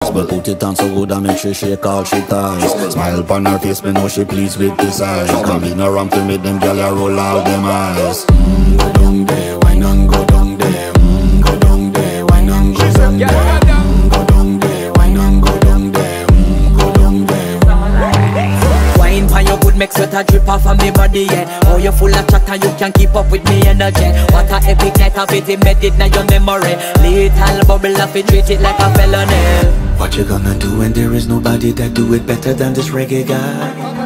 eyes. But put it on so good I make she shake all she ties. Smile upon her face, me know she pleased with this eyes. Come in around to make them gyal a roll out them eyes. Go down there, wine and go down there. Go down there, wine and go down there. Go down there, wine and go down there. Go down there. Wine pan your good make sweat a drip off of me body, yeah. Oh, you full of chatter, you can keep up with me energy. What a epic night of it, embedded in your memory. Little bubble of it, treat it like a felony. What you gonna do when there is nobody that do it better than this reggae guy?